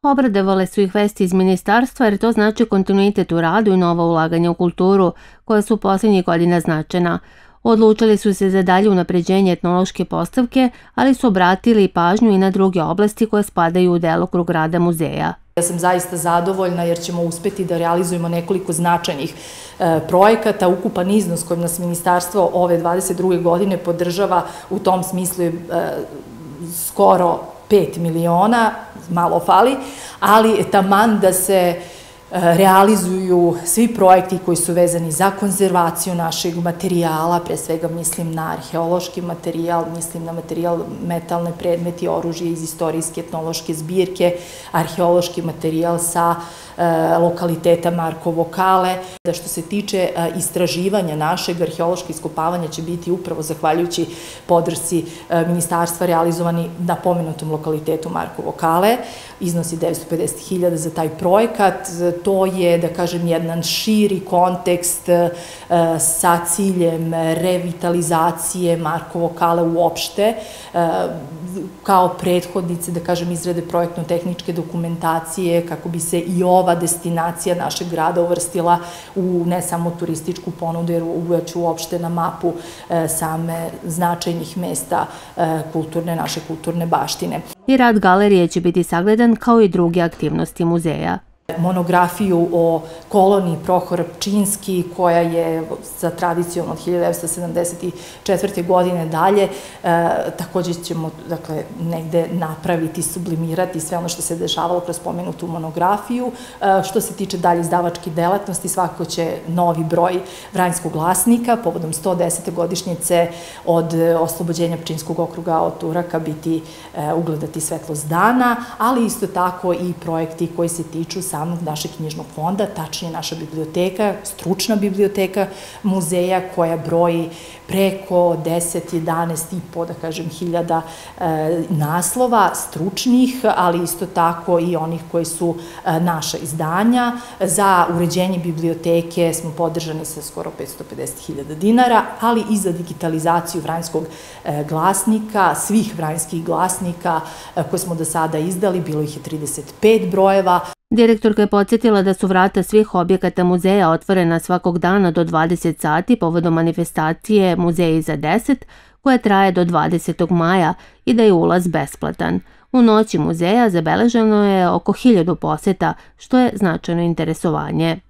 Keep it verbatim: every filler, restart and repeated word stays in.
Obradovale su ih vesti iz ministarstva jer to znači kontinuitet u radu i nova ulaganja u kulturu, koja su posljednjih godina značajna. Odlučili su se za dalje unapređenje etnološke postavke, ali su obratili pažnju i na druge oblasti koje spadaju u delokrug rada muzeja. Ja sam zaista zadovoljna jer ćemo uspeti da realizujemo nekoliko značajnih e, projekata. Ukupan iznos kojim nas ministarstvo ove dvadeset druge godine podržava u tom smislu je e, skoro pet miliona, malo fali, ali taman da se realizuju svi projekti koji su vezani za konzervaciju našeg materijala, pre svega mislim na arheološki materijal, mislim na materijal metalne predmeti, oružje iz istorijske etnološke zbirke, arheološki materijal sa lokaliteta Markovo Kale. Što se tiče istraživanja našeg, arheološke iskopavanja će biti upravo zahvaljujući podršci ministarstva realizovani na pomenutom lokalitetu Markovo Kale. Iznosi devetsto pedeset hiljada za taj projekat. To je, da kažem, jedan širi kontekst sa ciljem revitalizacije Markovo Kale uopšte, kao prethodnice, da kažem, izrade projektno-tehničke dokumentacije, kako bi se i ova destinacija našeg grada uvrstila u ne samo turističku ponudu, jer već uopšte na mapu same značajnih mesta kulturne, naše kulturne baštine. I rad galerije će biti sagledan kao i druge aktivnosti muzeja. Monografiju o koloniji Prohora Pčinjski, koja je sa tradicijom od hiljadu devetsto sedamdeset četvrte. godine dalje. Također ćemo negde napraviti, sublimirati sve ono što se dešavalo kroz pomenutu monografiju. Što se tiče dalje izdavačke delatnosti, svakako će novi broj Vranjskog glasnika povodom sto desete godišnjice od oslobođenja Pčinjskog okruga od Turaka biti ugledati svetlost dana, ali isto tako i projekti koji se tiču samog našeg knjižnog fonda, tačnije naša biblioteka, stručna biblioteka muzeja koja broji preko deset, jedanaest i po, da kažem, hiljada naslova stručnih, ali isto tako i onih koji su naša izdanja. Za uređenje biblioteke smo podržani sa skoro petsto pedeset hiljada dinara, ali i za digitalizaciju Vranjskog glasnika, svih vranjskih glasnika koje smo do sada izdali, bilo ih je trideset pet brojeva. Direktorka je podsjetila da su vrata svih objekata muzeja otvorena svakog dana do dvadeset sati povodom manifestacije Muzeji za deset, koja traje do dvadesetog maja i da je ulaz besplatan. U noći muzeja zabeleženo je oko hiljadu poseta, što je značajno interesovanje.